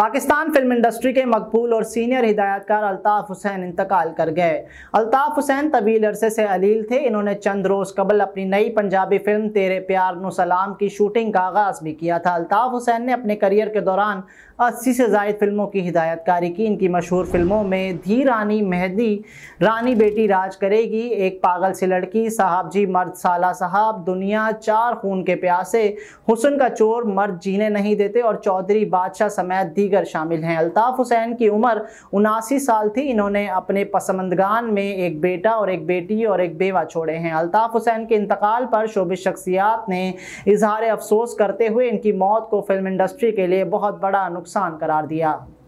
Pakistan film industry के मकबूल और senior हिदायतकार Altaf Hussain इंतकाल कर गए। अल्ताफ हुसैन तवील अरसे से अलील थे। इन्होंने चंद रोज कबल अपनी नई पंजाबी फिल्म तेरे प्यार नु सलाम की शूटिंग का आगाज भी किया था। अल्ताफ हुसैन ने अपने करियर के दौरान 80 से ज़ायद फिल्मों की हिदायतकारी की। इनकी मशहूर फिल्मों में धी रानी, मेहदी, रानी बेटी राज करेगी, एक पागल सी लड़की, साहब जी मर्द साला साहब, दुनिया, चार खून के प्यासे, हुस्न का चोर, मर्द जीने नहीं देते और चौधरी बादशाह समेत दीगर शामिल हैं। अल्ताफ हुसैन की उम्र 79 साल थी। इन्होंने अपने पसमंदगान में एक बेटा और एक बेटी और एक बेवा छोड़े हैं। अल्ताफ हुसैन के इंतकाल पर शोबिस शख्सियात ने इजहार अफसोस करते हुए इनकी मौत को फिल्म इंडस्ट्री के लिए बहुत बड़ा नुकसान करार दिया।